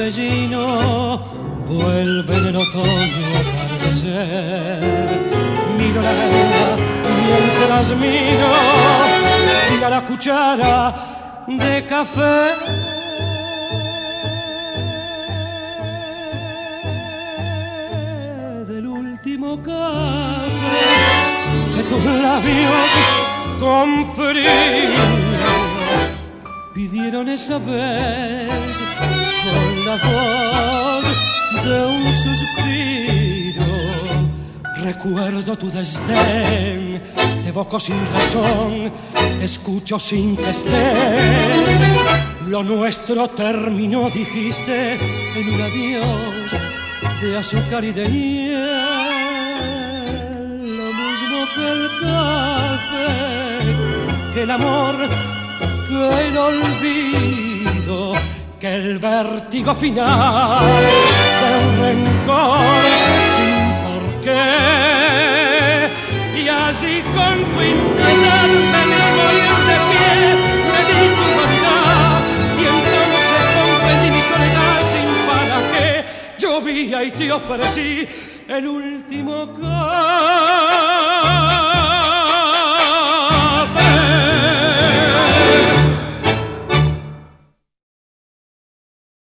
torbellino vuelve en el otoño a atardecer. Miro la ganga mientras miro la cuchara de café. Del último café que tus labios con frío pidieron esa vez con la voz de un suspiro. Recuerdo tu desdén, te evoco sin razón, te escucho sin que estés. Lo nuestro terminó, dijiste, en un adiós de azúcar y de hiel. Lo mismo que el café, que el amor, que el olvido, que el vértigo final de un rencor sin por qué. Y así con tu impiedad me di morir de pie, me di tu vanidad, y entonces comprendí mi soledad sin para qué. Llovía y te ofrecí el último café.